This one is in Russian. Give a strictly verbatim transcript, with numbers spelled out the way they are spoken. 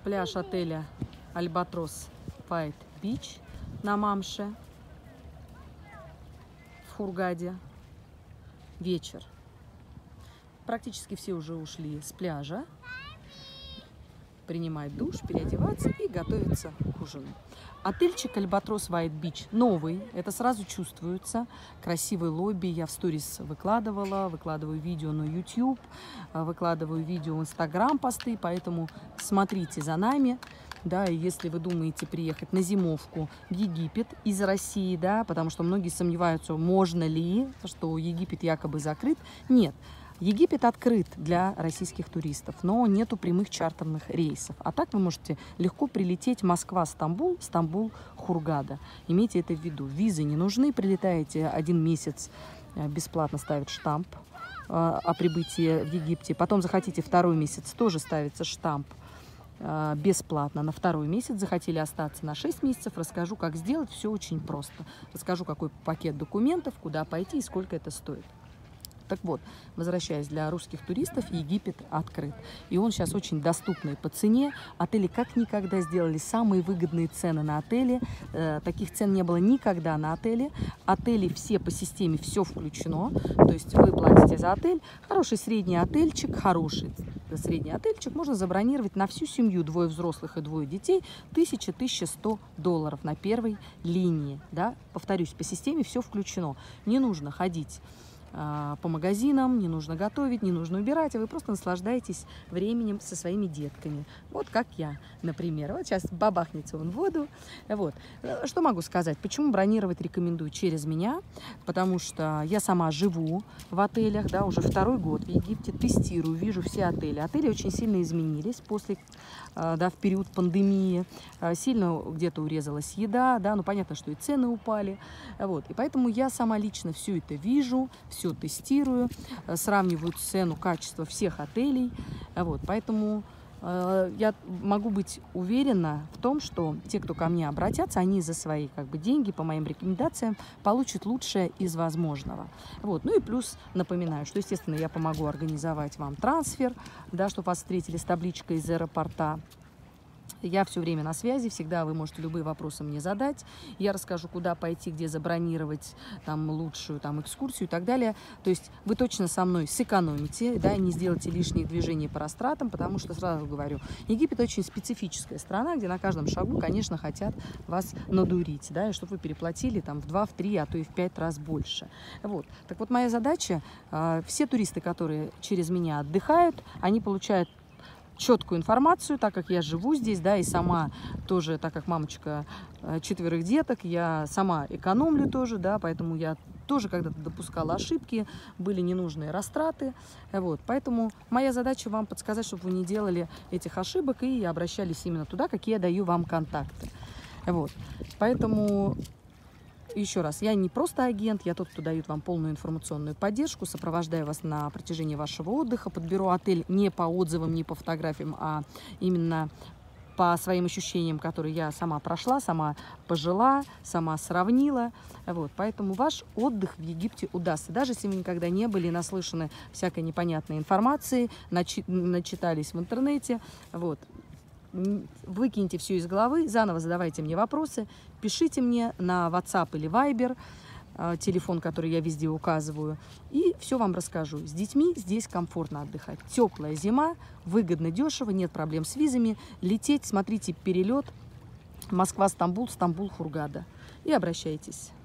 Пляж отеля Альбатрос White Beach на Мамше в Хургаде. Вечер. Практически все уже ушли с пляжа, принимать душ, переодеваться и готовиться к ужину. Отельчик Альбатрос White Beach новый, это сразу чувствуется. Красивый лобби, я в сторис выкладывала, выкладываю видео на YouTube, выкладываю видео в Instagram посты, поэтому смотрите за нами. Да, и если вы думаете приехать на зимовку в Египет из России, да, потому что многие сомневаются, можно ли, что Египет якобы закрыт. Нет. Египет открыт для российских туристов, но нету прямых чартерных рейсов. А так вы можете легко прилететь Москва-Стамбул, Стамбул-Хургада. Имейте это в виду. Визы не нужны, прилетаете один месяц, бесплатно ставят штамп о прибытии в Египте. Потом захотите второй месяц, тоже ставится штамп бесплатно на второй месяц. Захотели остаться на шесть месяцев, расскажу, как сделать. Все очень просто. Расскажу, какой пакет документов, куда пойти и сколько это стоит. Так вот, возвращаясь, для русских туристов Египет открыт. И он сейчас очень доступный по цене. Отели как никогда сделали самые выгодные цены на отели. Э, таких цен не было никогда на отеле. Отели все по системе, все включено. То есть вы платите за отель. Хороший средний отельчик, хороший средний отельчик можно забронировать на всю семью, двое взрослых и двое детей, тысяча — тысяча сто долларов на первой линии. Да? Повторюсь, по системе все включено. Не нужно ходить по магазинам, не нужно готовить, не нужно убирать, а вы просто наслаждаетесь временем со своими детками. Вот как я, например. Вот сейчас бабахнется он в воду. Вот. Что могу сказать? Почему бронировать рекомендую через меня? Потому что я сама живу в отелях, да, уже второй год в Египте, тестирую, вижу все отели. Отели очень сильно изменились после, да, в период пандемии. Сильно где-то урезалась еда, да, ну понятно, что и цены упали. Вот. И поэтому я сама лично все это вижу, все тестирую, сравниваю цену, качество всех отелей. Вот, поэтому э, я могу быть уверена в том, что те, кто ко мне обратятся, они за свои как бы деньги, по моим рекомендациям, получат лучшее из возможного. Вот. Ну и плюс напоминаю, что, естественно, я помогу организовать вам трансфер, да, чтобы вас встретили с табличкой из аэропорта. Я все время на связи, всегда вы можете любые вопросы мне задать. Я расскажу, куда пойти, где забронировать там лучшую там экскурсию и так далее. То есть вы точно со мной сэкономите, да, и не сделайте лишних движений по растратам, потому что, сразу говорю, Египет очень специфическая страна, где на каждом шагу, конечно, хотят вас надурить, да, и чтобы вы переплатили там в два, в три, а то и в пять раз больше. Вот. Так вот, моя задача, все туристы, которые через меня отдыхают, они получают четкую информацию, так как я живу здесь, да, и сама тоже, так как мамочка четверых деток, я сама экономлю тоже, да, поэтому я тоже когда-то допускала ошибки, были ненужные растраты, вот, поэтому моя задача вам подсказать, чтобы вы не делали этих ошибок и обращались именно туда, какие я даю вам контакты, вот, поэтому... Еще раз, я не просто агент, я тот, кто дает вам полную информационную поддержку, сопровождаю вас на протяжении вашего отдыха, подберу отель не по отзывам, не по фотографиям, а именно по своим ощущениям, которые я сама прошла, сама пожила, сама сравнила. Вот, поэтому ваш отдых в Египте удастся. Даже если вы никогда не были, наслышаны всякой непонятной информации, начи- начитались в интернете, вот. Выкиньте все из головы, заново задавайте мне вопросы, пишите мне на WhatsApp или Viber, телефон, который я везде указываю, и все вам расскажу. С детьми здесь комфортно отдыхать. Теплая зима, выгодно, дешево, нет проблем с визами. Лететь, смотрите перелет Москва-Стамбул, Стамбул-Хургада и обращайтесь.